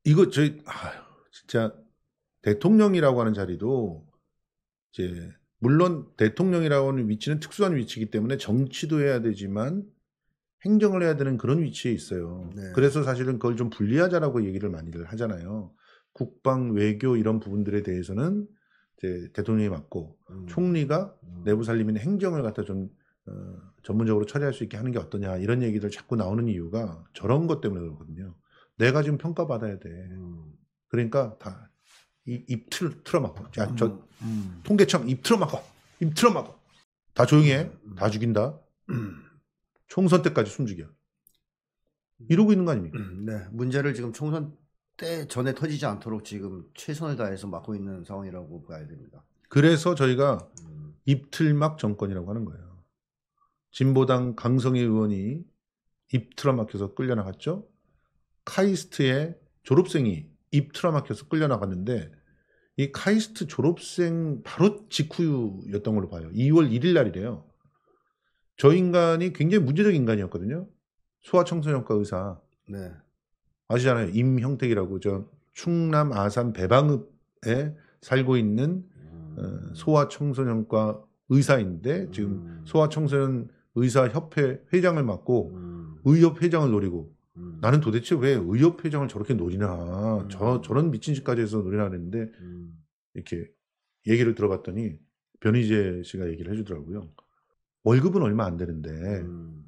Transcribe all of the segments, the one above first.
이거 진짜 대통령이라고 하는 자리도 이제 물론 대통령이라고 하는 위치는 특수한 위치이기 때문에 정치도 해야 되지만 행정을 해야 되는 그런 위치에 있어요. 네. 그래서 사실은 그걸 좀 분리하자라고 얘기를 많이들 하잖아요. 국방, 외교 이런 부분들에 대해서는 이제 대통령이 맡고 총리가 내부 살림이나 행정을 갖다 좀 전문적으로 처리할 수 있게 하는 게 어떠냐 이런 얘기들 자꾸 나오는 이유가 저런 것 때문에 그렇거든요. 내가 지금 평가받아야 돼. 그러니까 다 입 틀어막고. 자, 저 통계청 입 틀어막고. 다 조용히 해. 다 죽인다. 총선 때까지 숨죽여. 이러고 있는 거 아닙니까? 네, 문제를 지금 총선 때 전에 터지지 않도록 지금 최선을 다해서 막고 있는 상황이라고 봐야 됩니다. 그래서 저희가 입틀막 정권이라고 하는 거예요. 진보당 강성희 의원이 입 틀어막혀서 끌려나갔죠. 카이스트의 졸업생이 입 틀어막혀서 끌려나갔는데 이 카이스트 졸업생 바로 직후였던 걸로 봐요. 2월 1일 날이래요. 저 인간이 굉장히 문제적 인간이었거든요. 소아청소년과 의사. 네. 아시잖아요. 임형택이라고 저 충남 아산 배방읍에 살고 있는 소아청소년과 의사인데 지금 소아청소년 의사협회 회장을 맡고 의협 회장을 노리고 나는 도대체 왜 의협 회장을 저렇게 노리나 저런 미친 짓까지 해서 노리나 그랬는데 이렇게 얘기를 들어봤더니 변희재 씨가 얘기를 해주더라고요. 월급은 얼마 안 되는데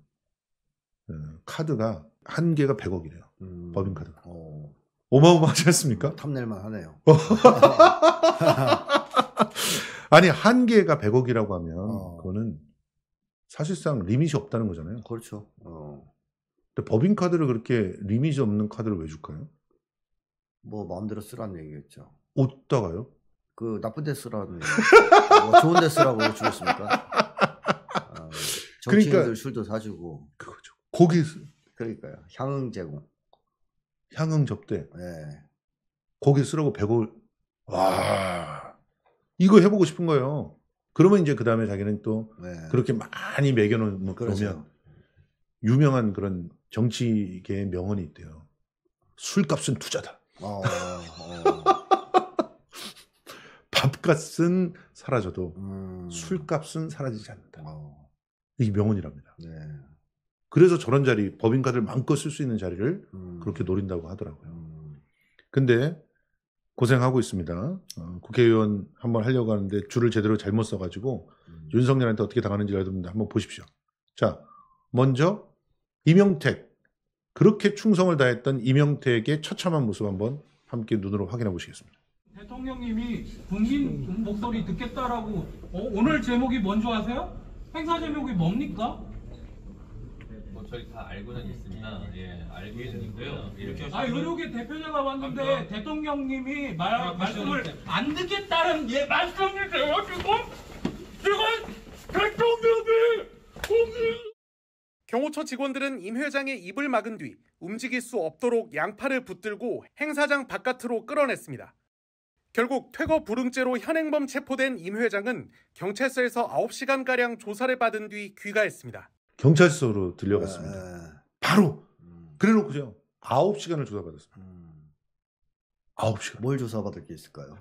카드가 한 개가 100억이래요. 법인카드가. 어마어마하지 않습니까? 탐낼만 하네요. 아니 한 개가 100억이라고 하면 그거는 사실상 리밋이 없다는 거잖아요. 그렇죠. 근데 법인카드를 그렇게 리밋이 없는 카드를 왜 줄까요? 뭐 마음대로 쓰라는 얘기겠죠. 어디다가요? 그 나쁜 데 쓰라는 얘기. 뭐 좋은 데 쓰라고 주겠습니까? 정치인들 그러니까, 술도 사주고. 그거죠. 고기 그러니까요. 향응 제공. 향응 접대. 네. 거기 쓰라고 100억. 와, 이거 해보고 싶은 거예요. 그러면 이제 그 다음에 자기는 또 그렇게 많이 매겨놓으면 그렇죠. 유명한 그런 정치계의 명언이 있대요. 술값은 투자다. 밥값은 사라져도 술값은 사라지지 않는다. 이게 명언이랍니다. 네. 그래서 저런 자리, 법인카드를 마음껏 쓸 수 있는 자리를 그렇게 노린다고 하더라고요. 근데 고생하고 있습니다. 국회의원 한번 하려고 하는데 줄을 제대로 잘못 써가지고 윤석열한테 어떻게 당하는지 여러분들 한번 보십시오. 자, 먼저 이명택. 그렇게 충성을 다했던 이명택의 처참한 모습 한번 함께 눈으로 확인해 보시겠습니다. 대통령님이 국민 목소리 듣겠다라고 오늘 제목이 뭔지 아세요? 행사 제목이 뭡니까? 뭐 저희 다 알고는 있습니다. 예, 알고 있는데요. 이렇게 의료계 대표자가 왔는데 대통령님이 말씀을 안 듣겠다는 말씀이세요 지금 대통령이 경호처 직원들은 임 회장의 입을 막은 뒤 움직일 수 없도록 양팔을 붙들고 행사장 바깥으로 끌어냈습니다. 결국 퇴거 불응죄로 현행범 체포된 임 회장은 경찰서에서 9시간가량 조사를 받은 뒤 귀가했습니다. 경찰서로 들려갔습니다. 바로 그래놓고요 9시간을 조사받았습니다. 9시간. 뭘 조사받을 게 있을까요?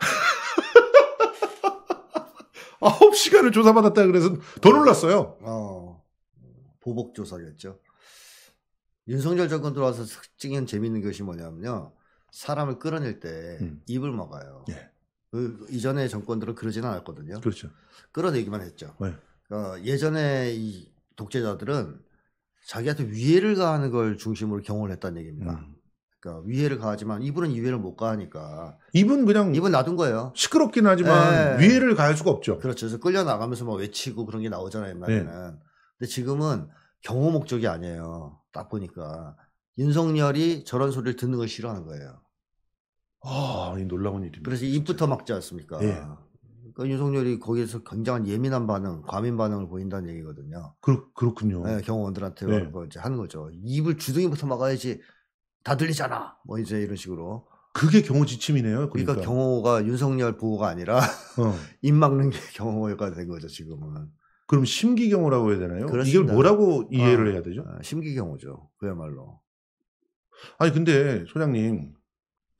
9시간을 조사받았다 그래서 더 놀랐어요. 보복 조사겠죠. 윤석열 정권 들어와서 찍은 재미있는 것이 뭐냐면요. 사람을 끌어낼 때 입을 막아요. 예. 이전에 정권들은 그러지는 않았거든요. 그렇죠. 끌어내기만 했죠. 네. 그러니까 예전에 이 독재자들은 자기한테 위해를 가하는 걸 중심으로 경호를 했다는 얘기입니다. 그러니까 위해를 가하지만 이분은 위해를 못 가하니까 입은 그냥 입은 놔둔 거예요. 시끄럽긴 하지만 위해를 가할 수가 없죠. 그렇죠. 그래서 끌려나가면서 막 외치고 그런 게 나오잖아요. 옛날에는. 근데 지금은 경호 목적이 아니에요. 딱 보니까 윤석열이 저런 소리를 듣는 걸 싫어하는 거예요. 이 놀라운 일입니다. 그래서 입부터 막지 않습니까? 그러니까 윤석열이 거기에서 굉장한 예민한 반응, 과민 반응을 보인다는 얘기거든요. 그렇군요. 네, 경호원들한테 뭐 이제 하는 거죠. 입을 주둥이부터 막아야지 다 들리잖아. 뭐 이제 이런 식으로. 그게 경호 지침이네요. 그러니까 경호가 윤석열 보호가 아니라 입 막는 게 경호가 된 거죠, 지금은. 그럼 심기경호라고 해야 되나요? 그렇습니다. 이걸 뭐라고 이해를 해야 되죠? 심기경호죠. 그야말로. 아니 근데 소장님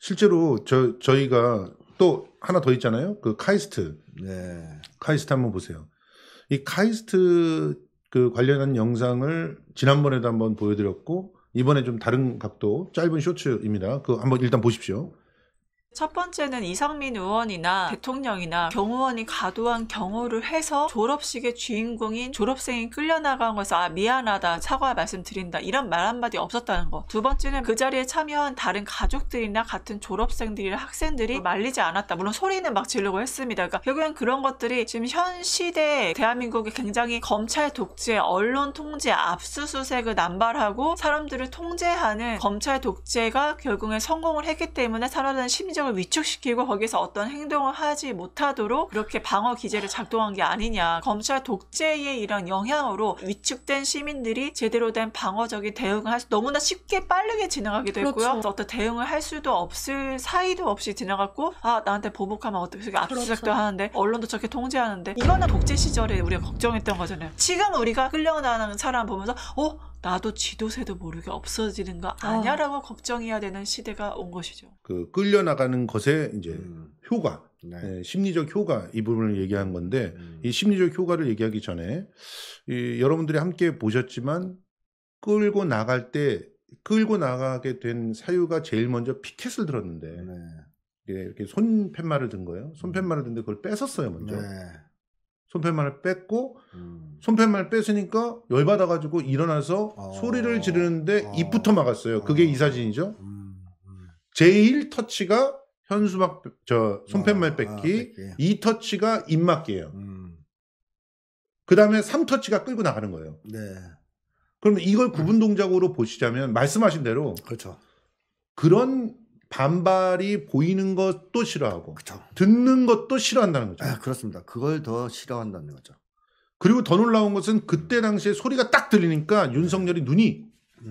실제로 저희가 또 하나 더 있잖아요. 그 카이스트. 네. 카이스트 한번 보세요. 이 카이스트 그 관련한 영상을 지난번에도 한번 보여드렸고 이번에 좀 다른 각도 짧은 쇼츠입니다. 그거 한번 일단 보십시오. 첫 번째는 이상민 의원이나 대통령이나 경호원이 과도한 경호를 해서 졸업식의 주인공인 졸업생이 끌려나간 것에서 아 미안하다 사과 말씀드린다 이런 말 한마디 없었다는 거. 두 번째는 그 자리에 참여한 다른 가족들이나 같은 졸업생들이나 학생들이 말리지 않았다. 물론 소리는 막 지르고 했습니다. 그러니까 결국엔 그런 것들이 지금 현 시대에 대한민국이 굉장히 검찰 독재, 언론 통제, 압수수색을 남발하고 사람들을 통제하는 검찰 독재가 결국엔 성공을 했기 때문에 사람들은 심리적 위축시키고 거기서 어떤 행동을 하지 못하도록 그렇게 방어 기제를 작동한 게 아니냐. 검찰 독재의 이런 영향으로 위축된 시민들이 제대로 된 방어적인 대응을 할 수 너무나 쉽게 빠르게 지나가기도 했고요. 그렇죠. 어떤 대응을 할 수도 없을 사이도 없이 지나갔고 아 나한테 보복하면 어떻게 압수수색도 그렇죠. 하는데 언론도 저렇게 통제하는데 이거는 독재 시절에 우리가 걱정했던 거잖아요. 지금 우리가 끌려나가는 사람 보면서 나도 지도새도 모르게 없어지는 거 아냐라고 걱정해야 되는 시대가 온 것이죠. 그 끌려나가는 것의 이제 효과, 네. 심리적 효과 이 부분을 얘기한 건데 이 심리적 효과를 얘기하기 전에 여러분들이 함께 보셨지만 끌고 나가게 된 사유가 제일 먼저 피켓을 들었는데 네. 이렇게 손팻말을 든 거예요. 손팻말을 든데 그걸 뺏었어요 먼저. 네. 손팻말을 뺐고 손팻말 뺐으니까 열받아가지고 일어나서 소리를 지르는데 입부터 막았어요. 그게 이 사진이죠. 제1 터치가 현수막 손팻말 뺏기, 2 터치가 입 막기예요. 그 다음에 3 터치가 끌고 나가는 거예요. 네. 그러면 이걸 구분 동작으로 보시자면 말씀하신 대로 그렇죠. 그런 반발이 보이는 것도 싫어하고 그렇죠. 듣는 것도 싫어한다는 거죠. 아, 그렇습니다. 그걸 더 싫어한다는 거죠. 그리고 더 놀라운 것은 그때 당시에 소리가 딱 들리니까 윤석열이 눈이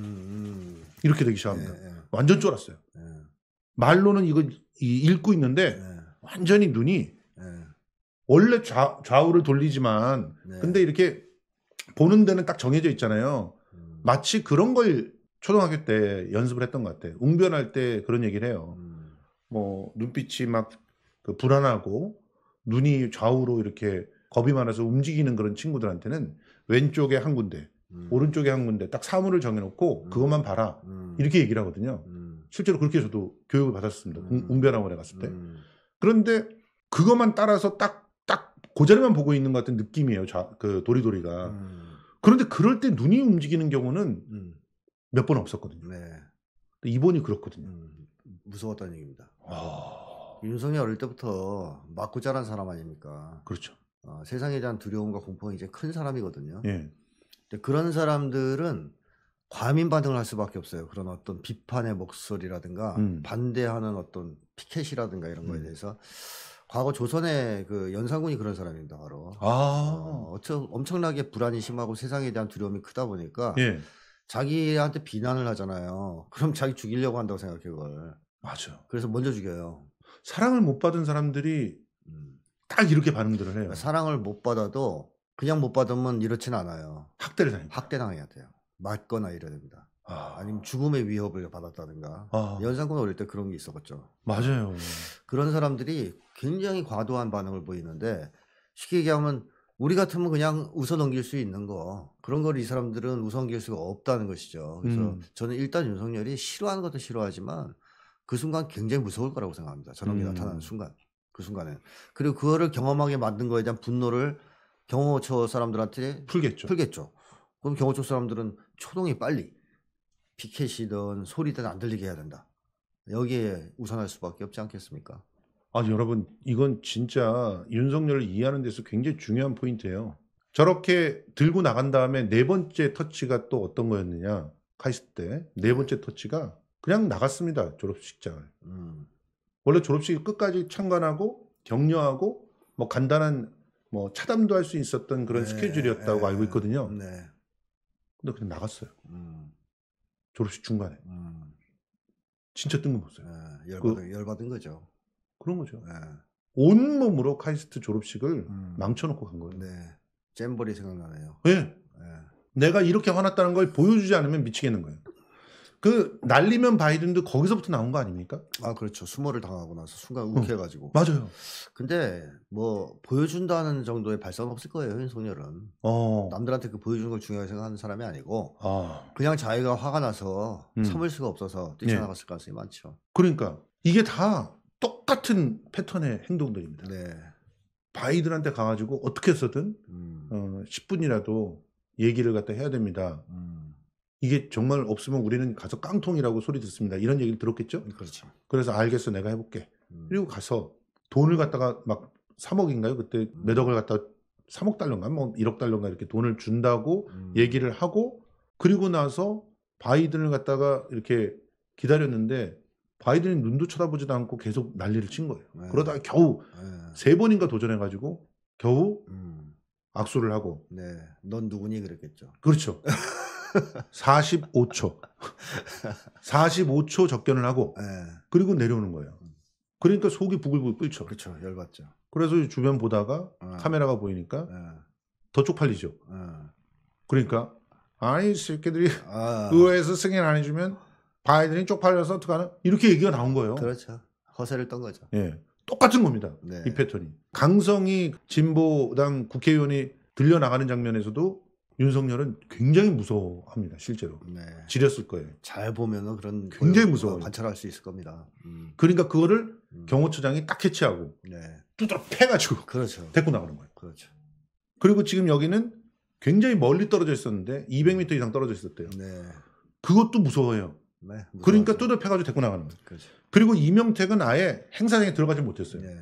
이렇게 되기 시작합니다. 네, 네. 완전 쫄았어요. 네. 말로는 이거 읽고 있는데 네. 완전히 눈이 네. 원래 좌우를 돌리지만 네. 근데 이렇게 보는 데는 딱 정해져 있잖아요. 마치 그런 걸 초등학교 때 연습을 했던 것 같아요. 웅변할 때 그런 얘기를 해요. 뭐 눈빛이 막 그 불안하고 눈이 좌우로 이렇게 겁이 많아서 움직이는 그런 친구들한테는 왼쪽에 한 군데, 오른쪽에 한 군데 딱 사물을 정해놓고 그것만 봐라. 이렇게 얘기를 하거든요. 실제로 그렇게 저도 교육을 받았습니다. 웅변학원에 갔을 때. 그런데 그것만 따라서 딱 그 자리만 보고 있는 것 같은 느낌이에요. 그 도리도리가. 그런데 그럴 때 눈이 움직이는 경우는 몇 번 없었거든요. 네. 근데 이번이 그렇거든요. 무서웠다는 얘기입니다. 아, 윤석열 어릴 때부터 맞고 자란 사람 아닙니까? 그렇죠. 세상에 대한 두려움과 공포가 이제 큰 사람이거든요. 예. 근데 그런 사람들은 과민 반응을 할 수밖에 없어요. 그런 어떤 비판의 목소리라든가 반대하는 어떤 피켓이라든가 이런 거에 대해서 과거 조선의 그 연산군이 그런 사람입니다. 바로 엄청나게 불안이 심하고 세상에 대한 두려움이 크다 보니까 예. 자기한테 비난을 하잖아요. 그럼 자기 죽이려고 한다고 생각해 그걸. 맞아. 그래서 먼저 죽여요. 사랑을 못 받은 사람들이 딱 이렇게 반응들을 해요. 그러니까 사랑을 못 받아도 그냥 못 받으면 이렇진 않아요. 학대를 당해요. 학대당해야 돼요. 맞거나 이래야 됩니다. 아, 아니면 죽음의 위협을 받았다든가. 연산군 어릴 때 그런 게 있었겠죠. 맞아요. 그런 사람들이 굉장히 과도한 반응을 보이는데 쉽게 얘기하면 우리 같으면 그냥 웃어 넘길 수 있는 거 그런 걸 이 사람들은 웃어 넘길 수가 없다는 것이죠. 그래서 저는 일단 윤석열이 싫어하는 것도 싫어하지만 그 순간 굉장히 무서울 거라고 생각합니다. 저런 게 나타나는 순간. 그 순간에. 그리고 그거를 경험하게 만든 거에 대한 분노를 경호처 사람들한테 풀겠죠. 그럼 경호처 사람들은 초동이 빨리 피켓이든 소리든 안 들리게 해야 된다. 여기에 우선할 수밖에 없지 않겠습니까? 여러분 이건 진짜 윤석열을 이해하는 데서 굉장히 중요한 포인트예요. 저렇게 들고 나간 다음에 네 번째 터치가 또 어떤 거였느냐. 카이스트 때 네 번째 터치가 그냥 나갔습니다. 졸업식장을. 원래 졸업식 끝까지 참관하고 격려하고 뭐 간단한 뭐 차담도 할 수 있었던 그런 스케줄이었다고 알고 있거든요. 네. 근데 그냥 나갔어요. 졸업식 중간에. 진짜 뜬금없어요. 열받은 거죠. 그런 거죠. 네. 온몸으로 카이스트 졸업식을 망쳐놓고 간 거예요. 네. 잼버리 생각나네요. 네. 네. 내가 이렇게 화났다는 걸 보여주지 않으면 미치겠는 거예요. 그 날리면 바이든도 거기서부터 나온 거 아닙니까? 아 그렇죠. 수모를 당하고 나서 순간 욱해가지고. 맞아요. 근데 뭐 보여준다는 정도의 발상은 없을 거예요. 윤석열은. 남들한테 그 보여주는 걸 중요하게 생각하는 사람이 아니고 그냥 자기가 화가 나서 참을 수가 없어서 뛰쳐나갔을 가능성이 많죠. 그러니까 이게 다 똑같은 패턴의 행동들입니다. 네. 바이든한테 가가지고 어떻게 해서든 10분이라도 얘기를 갖다 해야 됩니다. 이게 정말 없으면 우리는 가서 깡통이라고 소리 듣습니다. 이런 얘기를 들었겠죠? 그렇죠. 그래서 알겠어, 내가 해볼게. 그리고 가서 돈을 갖다가 막 3억인가요? 그때 몇 억을 갖다가 3억 달러인가 뭐 1억 달러인가 이렇게 돈을 준다고 얘기를 하고, 그리고 나서 바이든을 갖다가 이렇게 기다렸는데 바이든이 눈도 쳐다보지도 않고 계속 난리를 친 거예요. 네. 그러다가 겨우 3번인가 도전해가지고 겨우 악수를 하고. 네, 넌 누구니 그랬겠죠. 그렇죠. 45초 45초 접견을 하고 네. 그리고 내려오는 거예요. 그러니까 속이 부글부글 끓죠. 그렇죠. 열받죠. 그래서 주변 보다가 카메라가 보이니까 더 쪽팔리죠. 그러니까 아니 이 새끼들이 의회에서 승인 안 해주면 바이든이 쪽팔려서 어떡하나 이렇게 얘기가 나온 거예요. 그렇죠. 허세를 떤 거죠. 예, 똑같은 겁니다. 네. 이 패턴이. 강성이 진보당 국회의원이 들려나가는 장면에서도 윤석열은 굉장히 무서워합니다. 실제로. 네. 지렸을 거예요. 잘 보면은 그런 굉장히 걸 무서워요. 관찰할 수 있을 겁니다. 그러니까 그거를 경호처장이 딱 캐치하고 네. 두드러 패가지고 그렇죠. 데리고 나가는 거예요. 그렇죠. 그리고 지금 여기는 굉장히 멀리 떨어져 있었는데 200m 이상 떨어져 있었대요. 네. 그것도 무서워해요. 네. 무서워하죠. 그러니까 두드러 패가지고 데리고 나가는 거예요. 그렇죠. 그리고 이명택은 아예 행사장에 들어가지 못했어요. 네.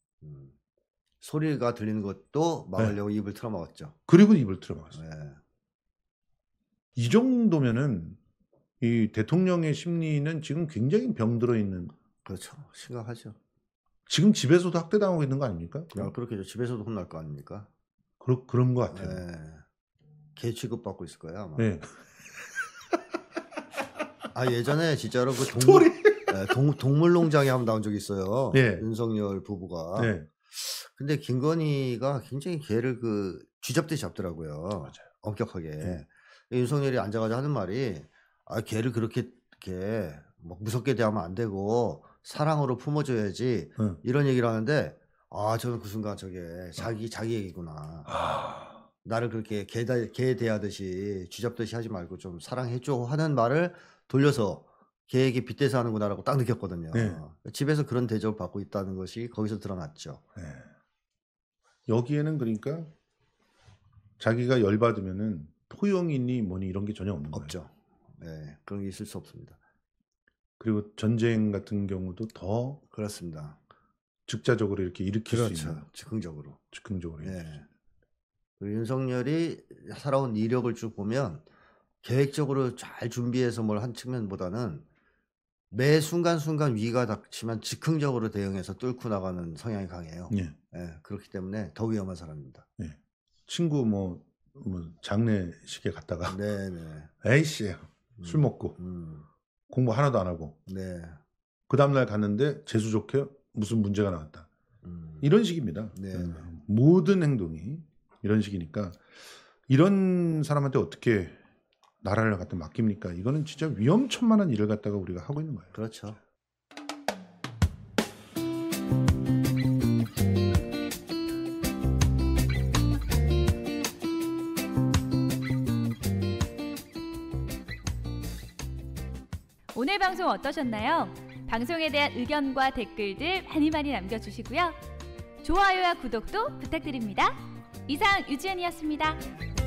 소리가 들리는 것도 막으려고 입을 틀어막았죠. 그리고 입을 틀어막았어요. 네. 이 정도면은 이 대통령의 심리는 지금 굉장히 병들어 있는. 그렇죠. 심각하죠. 지금 집에서도 학대당하고 있는 거 아닙니까? 그렇겠죠. 집에서도 혼날 거 아닙니까? 그런 거 같아요. 네. 개 취급받고 있을 거예요 아마. 네. 예전에 진짜로 그 동물농장에 한번 나온 적이 있어요. 네. 윤석열 부부가. 네. 근데 김건희가 굉장히 개를 그 쥐잡듯이 잡더라고요. 맞아요. 엄격하게. 네. 윤석열이 앉아가지고 하는 말이 개를 그렇게 막 무섭게 대하면 안 되고 사랑으로 품어줘야지 이런 얘기를 하는데 저는 그 순간 저게 자기 얘기구나. 나를 그렇게 개 대하듯이 쥐잡듯이 하지 말고 좀 사랑해줘 하는 말을 돌려서 개에게 빗대서 하는구나라고 딱 느꼈거든요. 네. 집에서 그런 대접을 받고 있다는 것이 거기서 드러났죠. 네. 여기에는 그러니까 자기가 열받으면은 토용이니 뭐니 이런 게 전혀 없는 거예요. 없죠. 네, 그런 게 있을 수 없습니다. 그리고 전쟁 같은 경우도 더 그렇습니다. 즉자적으로 이렇게 일으킬 수 있는. 즉흥적으로. 즉흥적으로. 네. 그리고 윤석열이 살아온 이력을 쭉 보면 계획적으로 잘 준비해서 뭘 한 측면보다는 매 순간순간 위기가 닥치면 즉흥적으로 대응해서 뚫고 나가는 성향이 강해요. 예. 네, 그렇기 때문에 더 위험한 사람입니다. 예. 친구 뭐 장례식에 갔다가 네네. 에이씨 술 먹고 공부 하나도 안 하고 네. 그 다음날 갔는데 재수 좋게 무슨 문제가 나왔다. 이런 식입니다. 네네. 모든 행동이 이런 식이니까 이런 사람한테 어떻게 나라를 갖다 맡깁니까? 이거는 진짜 위험천만한 일을 갖다가 우리가 하고 있는 거예요. 그렇죠. 오늘 방송 어떠셨나요? 방송에 대한 의견과 댓글들 많이 남겨주시고요. 좋아요와 구독도 부탁드립니다. 이상 유지연이었습니다.